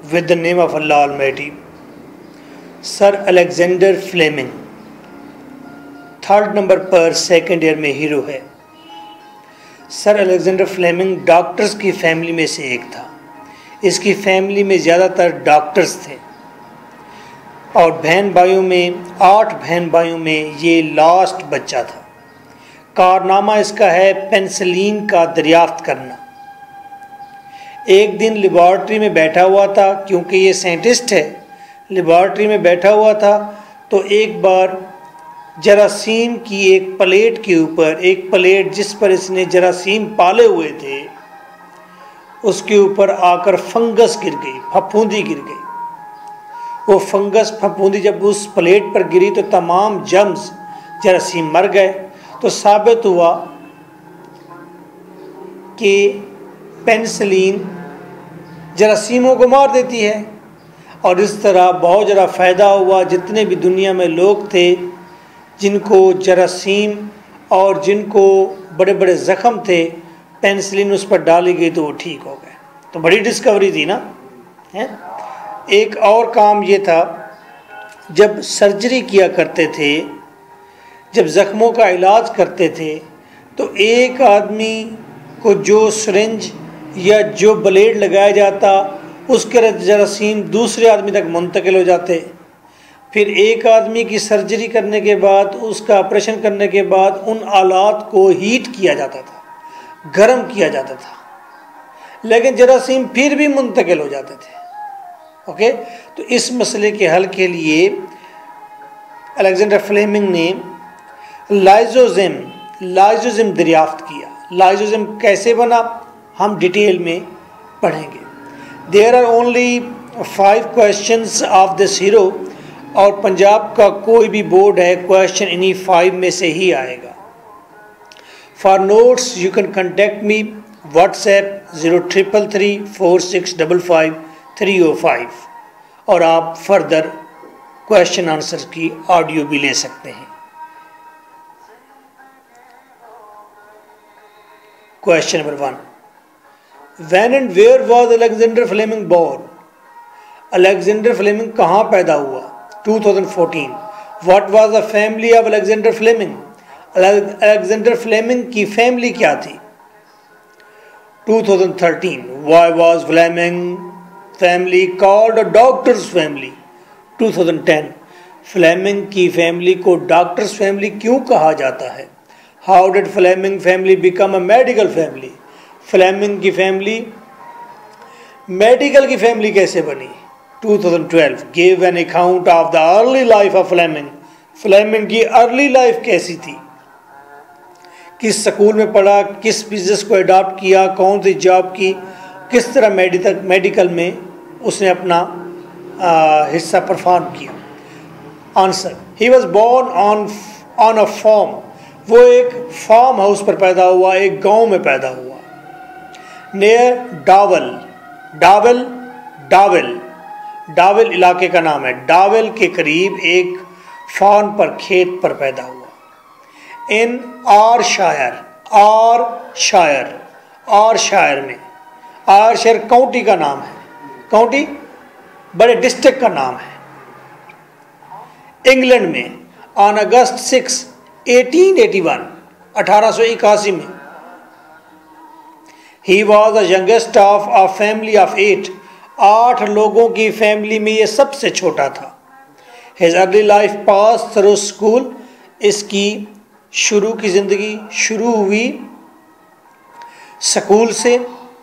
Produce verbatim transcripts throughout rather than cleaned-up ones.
with the name of Allah Almighty. Sir Alexander Fleming third number पर second year में hero है। Sir Alexander Fleming doctors की family में से एक था। इसकी फैमिली में ज़्यादातर डॉक्टर्स थे और बहन भाइयों में आठ बहन भाइयों में ये लास्ट बच्चा था। कारनामा इसका है पेनिसिलिन का दरियाफ्त करना। एक दिन लेबॉर्ट्री में बैठा हुआ था, क्योंकि ये साइंटिस्ट है, लेबॉर्ट्री में बैठा हुआ था तो एक बार जरासीम की एक प्लेट के ऊपर, एक प्लेट जिस पर इसने जरासीम पाले हुए थे, उसके ऊपर आकर फंगस गिर गई, फफूंदी गिर गई। वो फंगस फफूंदी जब उस प्लेट पर गिरी तो तमाम जर्म्स जरासीम मर गए। तो साबित हुआ कि पेनिसिलिन जरासीमों को मार देती है और इस तरह बहुत ज़्यादा फ़ायदा हुआ। जितने भी दुनिया में लोग थे जिनको जरासीम और जिनको बड़े बड़े ज़ख़म थे, पेनिसिलिन उस पर डाली गई तो वो ठीक हो गए। तो बड़ी डिस्कवरी थी ना है। एक और काम ये था, जब सर्जरी किया करते थे, जब ज़ख्मों का इलाज करते थे, तो एक आदमी को जो सिरिंज या जो ब्लेड लगाया जाता उसके जरासीम दूसरे आदमी तक मुंतकिल हो जाते। फिर एक आदमी की सर्जरी करने के बाद, उसका ऑपरेशन करने के बाद उन आलात को हीट किया जाता था, गर्म किया जाता था, लेकिन जरासीम फिर भी मुंतकिल हो जाते थे। ओके, तो इस मसले के हल के लिए अलेक्जेंडर फ्लेमिंग ने लाइजोजिम लाइजोजिम दरियाफ्त किया। लाइजोजिम कैसे बना हम डिटेल में पढ़ेंगे। There are only five questions of this hero, और पंजाब का कोई भी बोर्ड है क्वेश्चन इन्हीं फाइव में से ही आएगा। For notes you can contact me WhatsApp zero triple three four six double five three O five, और आप फर्दर क्वेश्चन आंसर की ऑडियो भी ले सकते हैं। Question number one, when and where was Alexander Fleming born? Alexander Fleming कहाँ पैदा हुआ? Two thousand fourteen. What was the family of Alexander Fleming? Alexander Fleming की फैमिली क्या थी? Two thousand thirteen. Why was Fleming family called a doctors family? Two thousand ten. Fleming की family को doctors family क्यों कहा जाता है? How did Fleming family become a medical family? Fleming की फैमिली मेडिकल की फैमिली कैसे बनी? Two thousand twelve. Give an account of the early life of Fleming. Fleming की अर्ली लाइफ कैसी थी? किस स्कूल में पढ़ा, किस बिजनेस को अडॉप्ट किया, कौन सी जॉब की, किस तरह मेडिकल मेडिकल में उसने अपना आ, हिस्सा परफॉर्म किया? Answer, he was born on on a farm. वो एक फार्म हाउस पर पैदा हुआ, एक गांव में पैदा हुआ। नियर डावल। डावल डावल डावल इलाके का नाम है। डावल के करीब एक फार्म पर, खेत पर पैदा हुआ। In Ayrshire, Ayrshire, Ayrshire में, आर शायर काउंटी का नाम है, काउंटी बड़े डिस्ट्रिक्ट का नाम है, इंग्लैंड में। On August six eighteen eighty one, अठारह सौ इक्यासी में। He was the youngest of a family of eight. आठ लोगों की फैमिली में ये सबसे छोटा था। His early life pass through school. इसकी शुरू की ज़िंदगी शुरू हुई स्कूल से।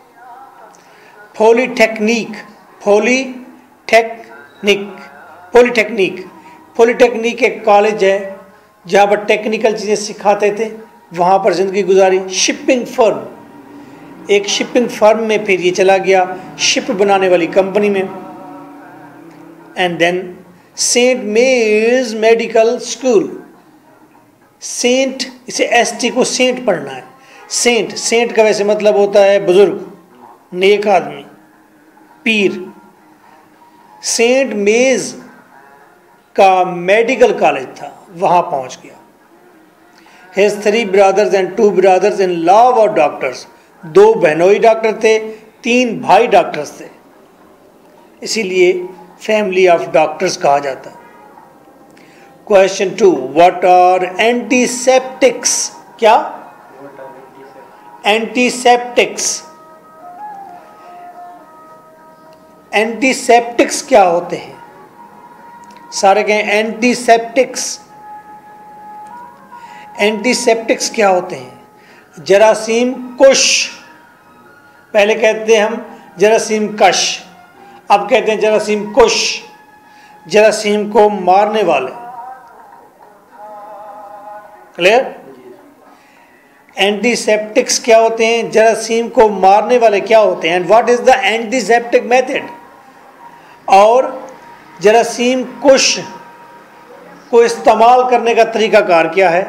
पॉलीटेक्निक, पॉलीटेक्निक पॉलीटेक्निक पॉलीटेक्निक एक कॉलेज है जहाँ पर टेक्निकल चीज़ें सिखाते थे, वहाँ पर ज़िंदगी गुजारी। शिपिंग फर्म, एक शिपिंग फर्म में फिर ये चला गया, शिप बनाने वाली कंपनी में। And then Saint Mary's medical school. Saint, इसे एस टी को सेंट पढ़ना है। सेंट, सेंट का वैसे मतलब होता है बुजुर्ग, नेक आदमी, पीर। सेंट मेज का मेडिकल कॉलेज था, वहाँ पहुँच गया। His three brothers and two brothers in law were doctors. दो बहनोई डॉक्टर थे, तीन भाई डॉक्टर्स थे। इसीलिए फैमिली ऑफ डॉक्टर्स कहा जाता है। Question two, what are antiseptics? क्या? एंटीसेप्टिक्स। एंटीसेप्टिक्स क्या होते हैं? सारे कहें एंटीसेप्टिक्स। एंटीसेप्टिक्स क्या होते हैं? जरासीम कुश, पहले कहते हैं हम जरासीम कश, अब कहते हैं जरासीम कुश, जरासीम को मारने वाले। क्लियर? एंटीसेप्टिक्स क्या होते हैं? जरासीम को मारने वाले क्या होते हैं? And what is the antiseptic method? और जरासीम कुश को इस्तेमाल करने का तरीकाकार क्या है?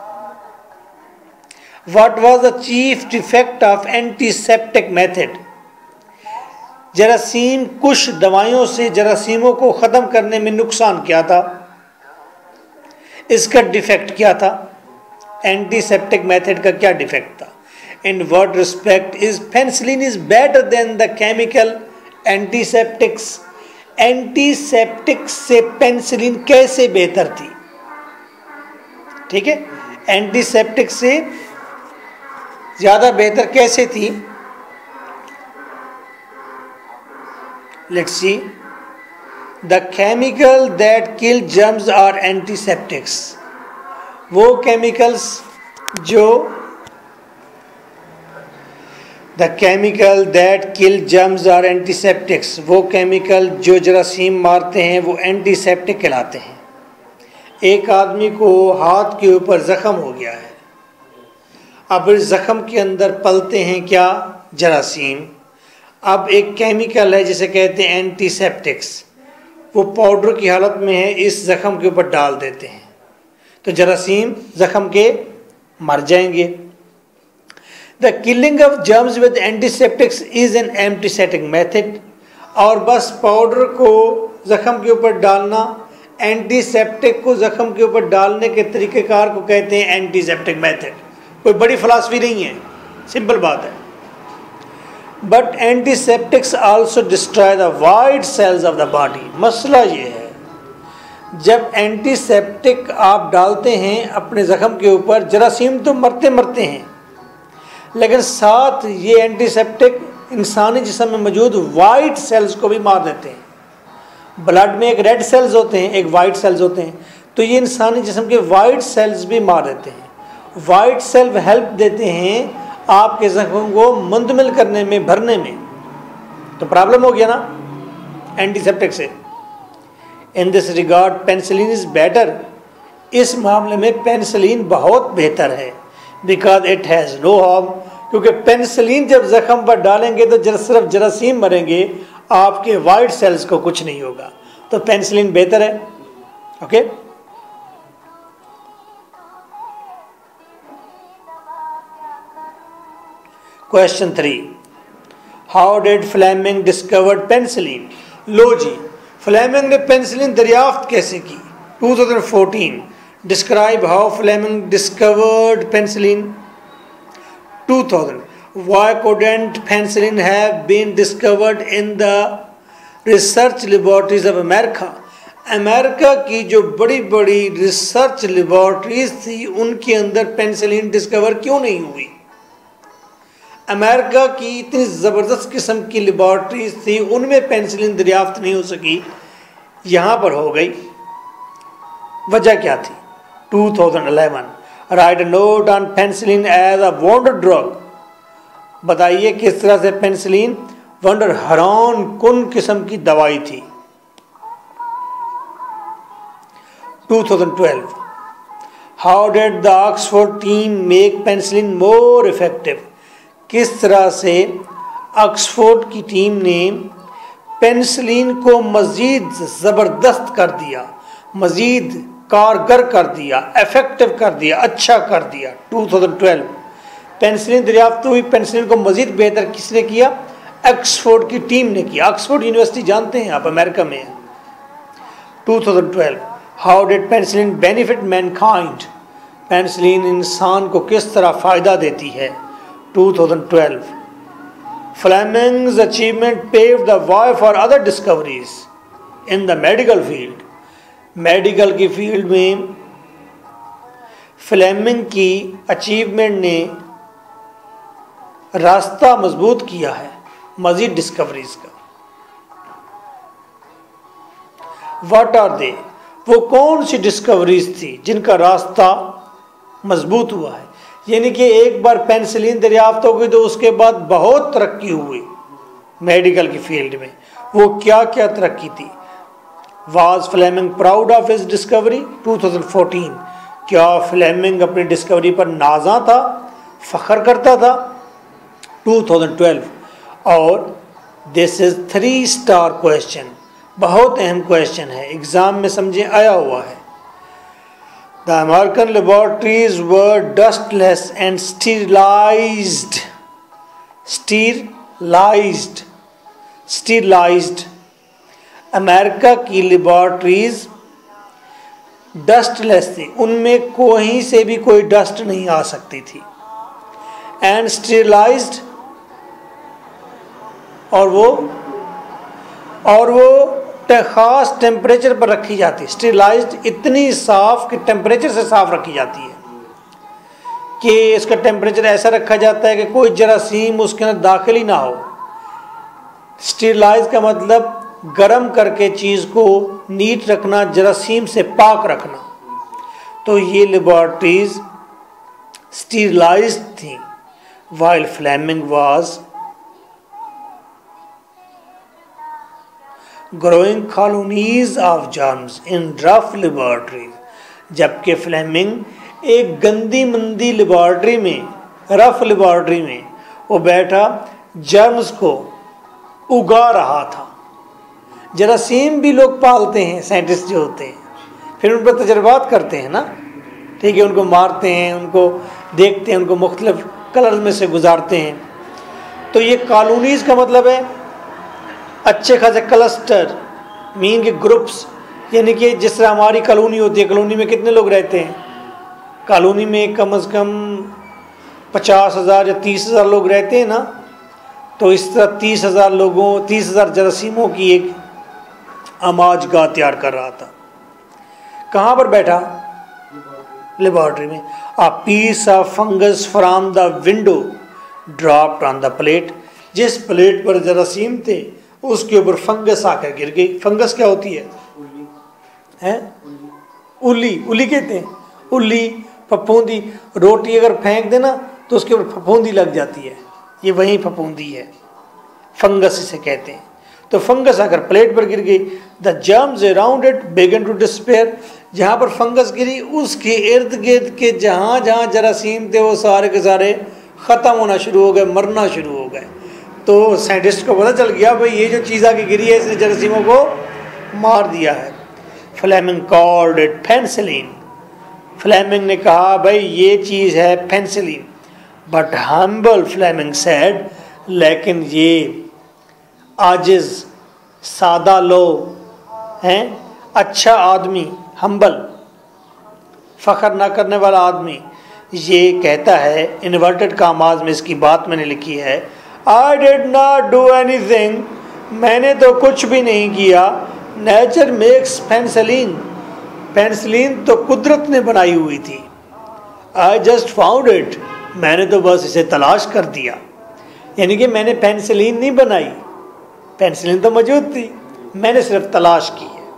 What was the chief defect of antiseptic method? जरासीम कुश दवाइयों से जरासीमों को ख़त्म करने में नुकसान क्या था? इसका डिफेक्ट क्या था? एंटीसेप्टिक मेथड का क्या डिफेक्ट था? In what respect is penicillin is better than the chemical antiseptics? Antiseptics से पेनिसिलिन कैसे बेहतर थी? ठीक है, एंटीसेप्टिक से ज्यादा बेहतर कैसे थी? Let's see. The chemical that kill germs are antiseptics. वो केमिकल्स जो the chemical that kill germs are antiseptics, वो केमिकल जो जरासीम मारते हैं वो एंटीसेप्टिक कहलाते हैं। एक आदमी को हाथ के ऊपर ज़ख़म हो गया है, अब इस ज़ख़म के अंदर पलते हैं क्या? जरासीम। अब एक केमिकल है जिसे कहते हैं एंटीसेप्टिक्स, वो पाउडर की हालत में है, इस ज़ख़म के ऊपर डाल देते हैं तो जरासीम ज़ख़म के मर जाएंगे। The killing of germs with antiseptics is an antiseptic method. और बस पाउडर को ज़ख़म के ऊपर डालना, एंटीसेप्टिक को ज़ख़म के ऊपर डालने के तरीक़ेकार को कहते हैं एंटीसेप्टिक मेथड। कोई बड़ी फ़िलासफ़ी नहीं है, सिंपल बात है। But antiseptics also destroy the white cells of the body. मसला ये है, जब एंटीसेप्टिक आप डालते हैं अपने ज़ख़म के ऊपर, जरासीम तो मरते मरते हैं, लेकिन साथ ये एंटीसेप्टिक इंसानी जिस्म में मौजूद वाइट सेल्स को भी मार देते हैं। ब्लड में एक रेड सेल्स होते हैं, एक वाइट सेल्स होते हैं, तो ये इंसानी जिस्म के वाइट सेल्स भी मार देते हैं। वाइट सेल हेल्प देते हैं आपके ज़ख्म को मुंतमिल करने में, भरने में। तो प्रॉब्लम हो गया ना एंटीसेप्टिक से। In this regard penicillin is better. इस मामले में पेनिसिलिन बहुत बेहतर है, because it has no harm. क्योंकि पेनिसिलिन जब ज़ख़म पर डालेंगे तो जर सिर्फ जरासीम मरेंगे, आपके वाइट सेल्स को कुछ नहीं होगा। तो पेनिसिलिन बेहतर है। Okay, question three, how did Fleming discovered penicillin? लो जी, फ्लेमिंग ने पेनिसिलिन दरियाफ्त कैसे की? Two thousand fourteen. Describe how Fleming discovered penicillin. Two thousand. Why couldn't penicillin have been discovered in the research laboratories of America? America की जो बड़ी बड़ी रिसर्च लेबॉर्ट्रीज थी उनके अंदर पेनिसिलिन डिस्कवर क्यों नहीं हुई? अमेरिका की इतनी ज़बरदस्त किस्म की लेबॉर्ट्रीज थी, उनमें पेनिसिलिन दरियाफ्त नहीं हो सकी, यहाँ पर हो गई। वजह क्या थी? Two thousand eleven. Write note on penicillin as a wonder drug. बताइए किस तरह से पेनिसिलिन वंडर हैरान कुन किस्म की दवाई थी। Two thousand twelve. How did the Oxford team make penicillin more effective? किस तरह से ऑक्सफोर्ड की टीम ने पेनिसिलिन को मज़ीद ज़बरदस्त कर दिया, मज़ीद कारगर कर दिया, इफेक्टिव कर दिया, अच्छा कर दिया। टू थाउजेंड ट्वेल्व पेनिसिलिन दरियाफ्त हुई। पेनिसिलिन को मज़ीद बेहतर किसने किया? ऑक्सफोर्ड की टीम ने किया। ऑक्सफोर्ड यूनिवर्सिटी जानते हैं आप, अमेरिका में है। Two thousand twelve. How did penicillin benefit mankind? Penicillin इंसान को किस तरह फ़ायदा देती है? Two thousand twelve. Fleming's achievement paved the way for other discoveries in the medical field. Medical की फील्ड में फ्लेमिंग की अचीवमेंट ने रास्ता मजबूत किया है मजीद डिस्कवरीज का। व्हाट आर दे, वो कौन सी डिस्कवरीज थी जिनका रास्ता मजबूत हुआ है? यानी कि एक बार पेनिसिलिन दरियाफ्त हो गई तो उसके बाद बहुत तरक्की हुई मेडिकल की फील्ड में। वो क्या क्या तरक्की थी? Was Fleming proud of his discovery? Two thousand fourteen, क्या फ्लेमिंग अपनी डिस्कवरी पर नाजा था, फख्र करता था? Two thousand twelve. और this is three star question, बहुत अहम क्वेश्चन है, एग्जाम में समझे आया हुआ है। The American laboratories were dustless and sterilized. Sterilized. Sterilized. America की लेबॉर्ट्रीज डस्टलेस थी, उनमें कोई से भी कोई डस्ट नहीं आ सकती थी। एंड स्टेरिलाइज्ड, और वो और वो खास टेम्परेचर पर रखी जाती है। स्टेरिलाइज्ड इतनी साफ कि टेम्परेचर से साफ रखी जाती है कि इसका टेम्परेचर ऐसा रखा जाता है कि कोई जरासीम उसके अंदर दाखिल ही ना हो। स्टेरिलाइज का मतलब गर्म करके चीज़ को नीट रखना, जरासीम से पाक रखना। तो ये लेबॉर्ट्रीज स्टेरिलाइज्ड थी, while Fleming was growing colonies of germs in rough laboratories. जबकि फ्लेमिंग एक गंदी मंदी लेबॉर्ट्री में, रफ लेबॉर्ट्री में वो बैठा जर्म्स को उगा रहा था। जरासीम भी लोग पालते हैं, साइंटिस्ट जो होते हैं, फिर उन पर तजर्बात करते हैं ना, ठीक है, उनको मारते हैं, उनको देखते हैं, उनको मुख्तलिफ कलर्स में से गुजारते हैं। तो ये कॉलोनीज का मतलब है अच्छे खासे क्लस्टर, मीन के ग्रुप्स, यानी कि जिस तरह हमारी कॉलोनी होती है, कॉलोनी में कितने लोग रहते हैं? कॉलोनी में कम अज़ कम पचास हज़ार या तीस हज़ार लोग रहते हैं ना। तो इस तरह तीस हज़ार लोगों तीस हज़ार जरासीमों की एक आमाज गाह तैयार कर रहा था। कहाँ पर बैठा? लेबॉर्ट्री में। A piece of fungus from the window dropped on the plate. जिस प्लेट पर जरासीम थे उसके ऊपर फंगस आकर गिर गई। फंगस क्या होती है? हैं? उल्ली। उल्ली कहते हैं, उल्ली, फफूंदी। रोटी अगर फेंक देना तो उसके ऊपर फफूंदी लग जाती है, ये वही फफूंदी है, फंगस इसे कहते हैं। तो फंगस आकर प्लेट पर गिर गई। The germs around it began to despair. जहाँ पर फंगस गिरी उसके इर्द गिर्द के जहाँ जहाँ जरासीम थे वो सारे के सारे ख़त्म होना शुरू हो गए, मरना शुरू हो गए। तो साइंटिस्ट को पता चल गया भाई ये जो चीज़ आके गिरी है इसने जरासीमों को मार दिया है। Fleming called it penicillin. Fleming ने कहा भाई ये चीज़ है penicillin. But humble Fleming said, लेकिन ये आजिज़ सादा लोग हैं, अच्छा आदमी, हम्बल, फ़ख्र ना करने वाला आदमी, ये कहता है, इन्वर्टेड कामाज में इसकी बात मैंने लिखी है, I did not do anything, मैंने तो कुछ भी नहीं किया। नेचर मेक्स पेनिसिलिन, पेनिसिलिन तो कुदरत ने बनाई हुई थी। आई जस्ट फाउंड इट, मैंने तो बस इसे तलाश कर दिया। यानी कि मैंने पेनिसिलिन नहीं बनाई, पेनिसिलिन तो मौजूद थी, मैंने सिर्फ तलाश की है।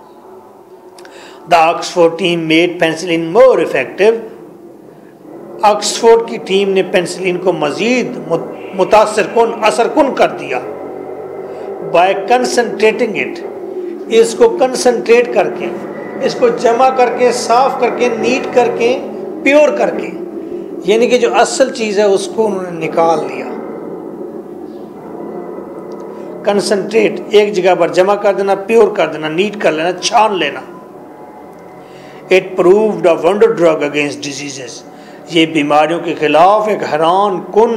The Oxford team made penicillin more effective. Oxford की टीम ने पेनिसिलिन को मजीद मुतासर कुन, असर कुन कर दिया। बाय कंसनट्रेटिंग इट, इसको कंसनट्रेट करके, इसको जमा करके, साफ करके, नीट करके, प्योर करके, यानी कि जो असल चीज़ है उसको उन्होंने निकाल दिया। कंसंट्रेट, एक जगह पर जमा कर देना, प्योर कर देना, नीट कर लेना, छान लेना। It proved a wonder drug against diseases, ये बीमारियों के खिलाफ एक हैरान कुन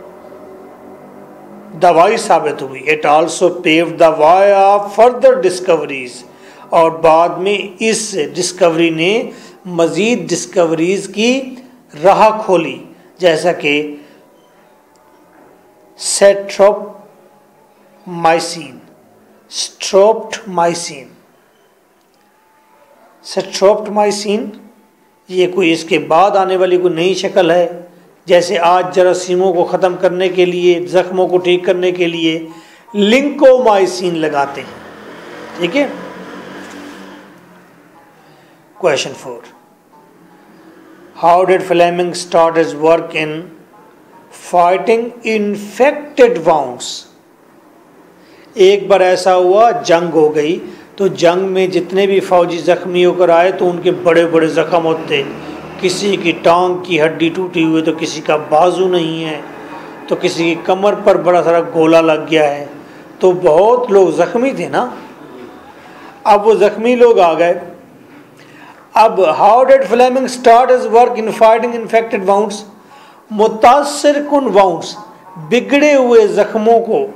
दवाई साबित हुई। It also paved the way of further discoveries, और बाद में इस डिस्कवरी ने मजीद डिस्कवरीज की राह खोली, जैसा कि सेट्रोप माइसिन, स्ट्रोप्टमाइसिन। स्ट्रोप्टमाइसिन ये कोई इसके बाद आने वाली कोई नई शक्ल है। जैसे आज जरासीमों को ख़त्म करने के लिए, ज़ख्मों को ठीक करने के लिए लिंकोमाइसिन लगाते हैं। ठीक है। Question four, how did Fleming start his work in fighting infected wounds. एक बार ऐसा हुआ, जंग हो गई, तो जंग में जितने भी फौजी जख्मी होकर आए तो उनके बड़े बड़े जख्म होते। किसी की टांग की हड्डी टूटी हुई, तो किसी का बाजू नहीं है, तो किसी की कमर पर बड़ा सारा गोला लग गया है, तो बहुत लोग जख्मी थे ना। अब वो जख्मी लोग आ गए। अब how did Fleming start his work in fighting infected wounds. मुतासिर कुन वाउंड्स, बिगड़े हुए जख्मों को,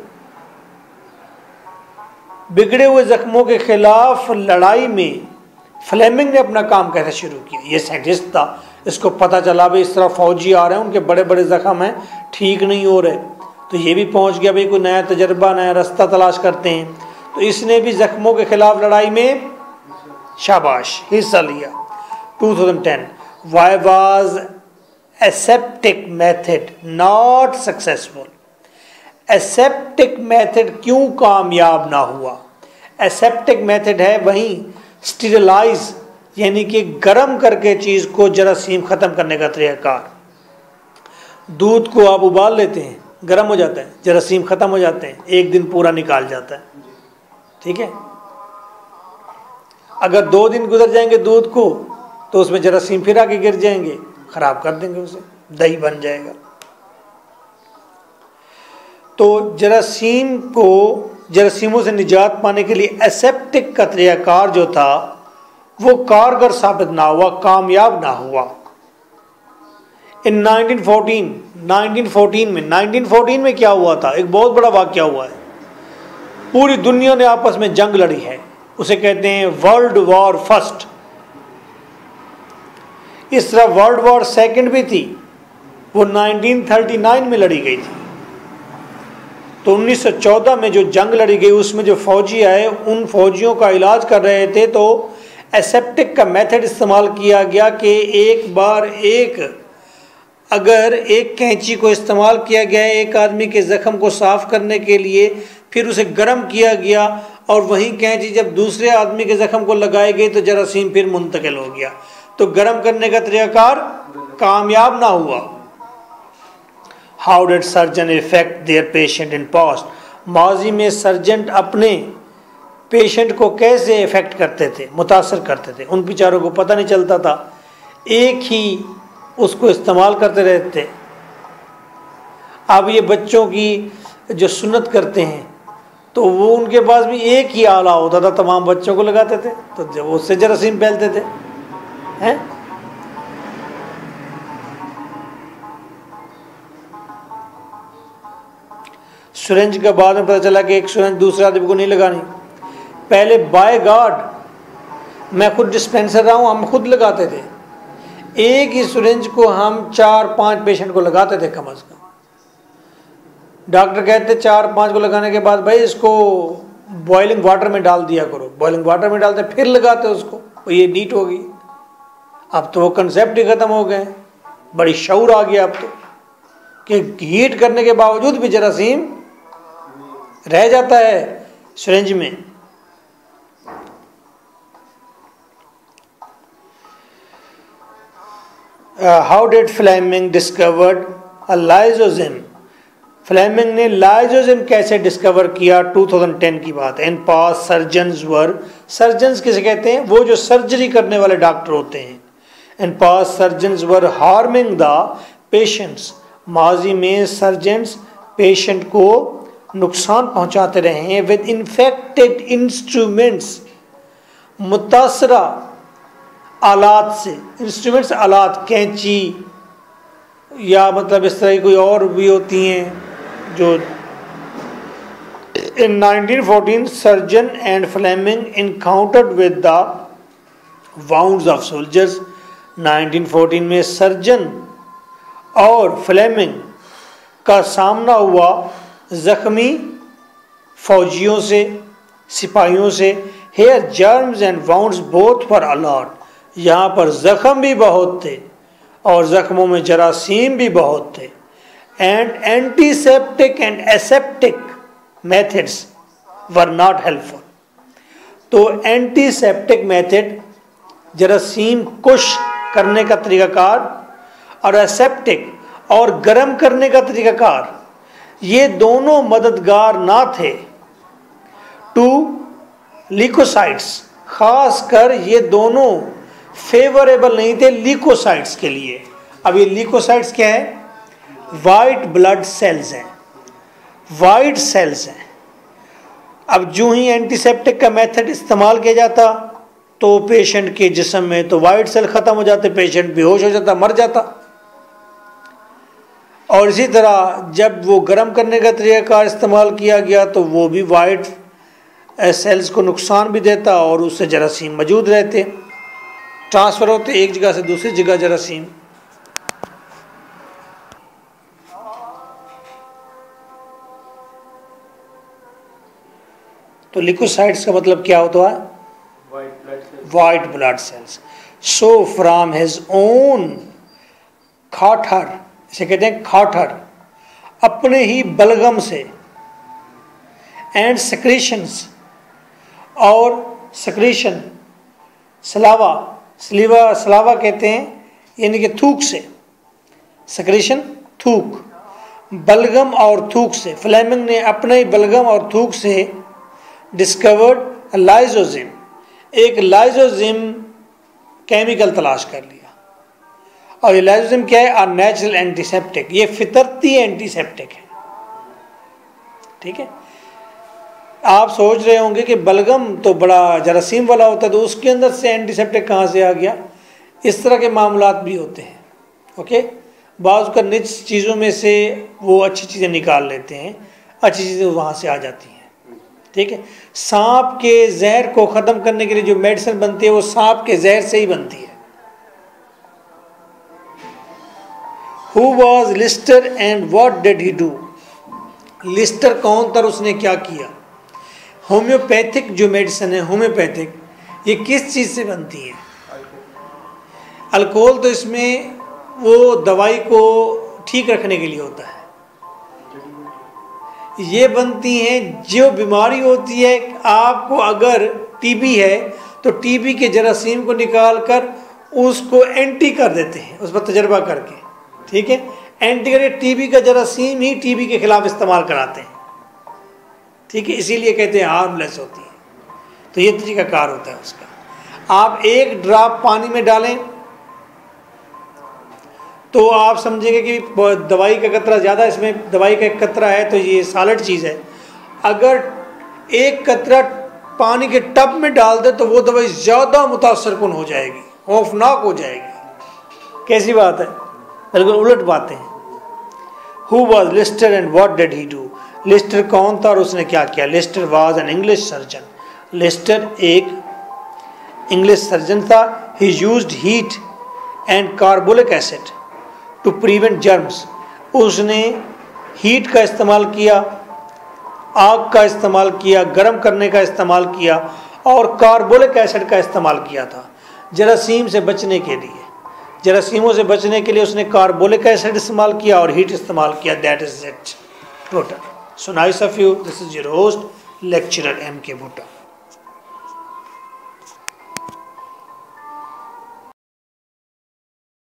बिगड़े हुए जख्मों के खिलाफ लड़ाई में फ्लेमिंग ने अपना काम कैसे शुरू किया। ये साइंटिस्ट था, इसको पता चला भाई इस तरह फौजी आ रहे हैं, उनके बड़े बड़े जख्म हैं, ठीक नहीं हो रहे, तो ये भी पहुंच गया भाई कोई नया तजर्बा, नया रास्ता तलाश करते हैं। तो इसने भी जख्मों के खिलाफ लड़ाई में शाबाश हिस्सा लिया। Two thousand ten, why was aseptic method not successful. Aseptic method क्यों कामयाब ना हुआ। एसेप्टिक मेथड है वहीं स्टीरलाइज, यानी कि गर्म करके चीज़ को जरासीम ख़त्म करने का तरीक़ाकार। दूध को आप उबाल लेते हैं, गर्म हो जाता है, जरासीम ख़त्म हो जाते हैं, एक दिन पूरा निकाल जाता है। ठीक है। अगर दो दिन गुजर जाएंगे दूध को, तो उसमें जरासीम फिर आके गिर जाएंगे, ख़राब कर देंगे उसे, दही बन जाएगा। तो जरासीम को, जरासीमों से निजात पाने के लिए एसेप्टिक का तरीक़ाकार जो था वो कारगर साबित ना हुआ, कामयाब ना हुआ। In nineteen fourteen, nineteen fourteen में नाइनटीन फोर्टीन में क्या हुआ था, एक बहुत बड़ा वाक़या हुआ है। पूरी दुनिया ने आपस में जंग लड़ी है, उसे कहते हैं वर्ल्ड वॉर फर्स्ट। इस तरह वर्ल्ड वॉर सेकंड भी थी, वो नाइनटीन थर्टी नाइन में लड़ी गई थी। तो उन्नीस सौ चौदह में जो जंग लड़ी गई, उसमें जो फौजी आए, उन फौजियों का इलाज कर रहे थे, तो एसेप्टिक का मेथड इस्तेमाल किया गया कि एक बार एक अगर एक कैंची को इस्तेमाल किया गया है एक आदमी के ज़ख्म को साफ़ करने के लिए, फिर उसे गर्म किया गया, और वही कैंची जब दूसरे आदमी के ज़ख्म को लगाई गई तो जरासीम फिर मुंतकिल हो गया। तो गर्म करने का तरीक़ाकार कामयाब ना हुआ। How did surgeon effect their patient in past. माजी में सर्जन अपने पेशेंट को कैसे इफेक्ट करते थे, मुतासर करते थे, उन बेचारों को पता नहीं चलता था, एक ही उसको इस्तेमाल करते रहते थे। अब ये बच्चों की जो सुन्नत करते हैं, तो वो उनके पास भी एक ही आला होता था, तमाम बच्चों को लगाते थे, तो जब उससे जरासीम फैलते थे हैं। सुरंज का बाद में पता चला कि एक सुरंज दूसरे आदमी को नहीं लगानी। पहले बाय गॉड मैं खुद डिस्पेंसर रहा हूँ, हम खुद लगाते थे, एक ही सुरंज को हम चार पांच पेशेंट को लगाते थे कम अज कम। डॉक्टर कहते चार पांच को लगाने के बाद भाई इसको बॉइलिंग वाटर में डाल दिया करो, बॉइलिंग वाटर में डालते फिर लगाते उसको, तो ये नीट होगी। अब तो वो कंसेप्ट ही ख़त्म हो गए, बड़ी शऊर आ गया अब तो, कि हीट करने के बावजूद भी जरासीम रह जाता है सिरिंज में। How did Fleming discovered a lysozyme. Fleming ने लाइजोजिम कैसे डिस्कवर किया, टू थाउजेंड टेन की बात है। इन पास सर्जन्स वर, सर्जन्स किसे कहते हैं, वो जो सर्जरी करने वाले डॉक्टर होते हैं। In pass surgeons were harming the patients, माजी में सर्जन्स पेशेंट को नुकसान पहुंचाते रहे हैं विद इन्फेक्टेड इंस्ट्रूमेंट्स, मुतासरा आलात से। इंस्ट्रूमेंट्स आलात, कैंची या मतलब इस तरह की कोई और भी होती हैं जो। In nineteen fourteen surgeon and Fleming encountered with the wounds of soldiers. Nineteen fourteen में सर्जन और फ्लेमिंग का सामना हुआ जख्मी फौजियों से, सिपाहियों से। Here germs and wounds both were a lot, यहाँ पर जख्म भी बहुत थे और जख्मों में जरासीम भी बहुत थे। And antiseptic and aseptic methods were not helpful, तो एंटीसेप्टिक मेथड जरासीम कुश करने का तरीकाकार और एसेप्टिक और गर्म करने का तरीकाकार, ये दोनों मददगार ना थे टू ल्यूकोसाइट्स, खासकर ये दोनों फेवरेबल नहीं थे ल्यूकोसाइट्स के लिए। अब ये ल्यूकोसाइट्स क्या है? वाइट ब्लड सेल्स हैं, वाइट सेल्स हैं। अब जो ही एंटीसेप्टिक का मेथड इस्तेमाल किया जाता तो पेशेंट के जिस्म में तो वाइट सेल ख़त्म हो जाते, पेशेंट बेहोश हो जाता, मर जाता। और इसी तरह जब वो गर्म करने का तरीक़ाकार इस्तेमाल किया गया तो वो भी वाइट सेल्स को नुकसान भी देता और उससे जरासीम मौजूद रहते, ट्रांसफ़र होते एक जगह से दूसरी जगह जरासीम। तो ल्यूकोसाइट्स का मतलब क्या होता है? White blood cells. So from his own खाठर, इसे कहते हैं खाठर, अपने ही बलगम से, एंड सक्रीशंस, और सक्रीशन सलावा, सलीवा सलावा कहते हैं, यानी कि थूक से, सक्रीशन थूक, बलगम और थूक से। फ्लेमिंग ने अपने ही बलगम और थूक से डिस्कवर्ड लाइजोजिम, एक लाइजोजिम केमिकल तलाश कर लिया। और ये लाइजोजिम क्या है? आर नेचुरल एंटीसेप्टिक, ये फितरती एंटीसेप्टिक है। ठीक है, आप सोच रहे होंगे कि बलगम तो बड़ा जरासीम वाला होता है तो उसके अंदर से एंटीसेप्टिक कहाँ से आ गया? इस तरह के मामलात भी होते हैं। ओके, बाज़ का निज चीज़ों में से वो अच्छी चीज़ें निकाल लेते हैं, अच्छी चीज़ें वहाँ से आ जाती हैं। ठीक है, सांप के जहर को ख़त्म करने के लिए जो मेडिसिन बनती है वो सांप के जहर से ही बनती है। Who was Lister and what did he do? Lister कौन था, उसने क्या किया? होम्योपैथिक जो मेडिसिन है, होम्योपैथिक, ये किस चीज़ से बनती है? अल्कोहल तो इसमें वो दवाई को ठीक रखने के लिए होता है। ये बनती हैं जो बीमारी होती है, आपको अगर टीबी है तो टीबी के जरासीम को निकाल कर उसको एंटी कर देते हैं, उस पर तजर्बा करके। ठीक है, एंटी करके टीबी का जरासीम ही टीबी के खिलाफ इस्तेमाल कराते हैं। ठीक है, इसीलिए कहते हैं हार्मलेस होती है। तो ये तरीकाकार होता है उसका। आप एक ड्रॉप पानी में डालें तो आप समझेंगे कि दवाई का कतरा ज़्यादा, इसमें दवाई का एक कतरा है तो ये सॉलिड चीज़ है। अगर एक कतरा पानी के टब में डाल दे तो वो दवाई ज़्यादा मुतासर कुन हो जाएगी, खौफनाक हो जाएगी। कैसी बात है? बिल्कुल उलट बातें हैं। Who was Lister and what did he do? Lister कौन था और उसने क्या किया? Lister was an English surgeon. Lister एक इंग्लिश सर्जन था। He used heat and carbolic acid to prevent germs. उसने हीट का इस्तेमाल किया, आग का इस्तेमाल किया, गर्म करने का इस्तेमाल किया और कार्बोलिक एसिड का इस्तेमाल किया था जरासीम से बचने के लिए। जरासीमों से बचने के लिए उसने कार्बोलिक एसिड इस्तेमाल किया और हीट इस्तेमाल किया। That is it total. So nice of you, this is your host lecturer M K भुट्टा।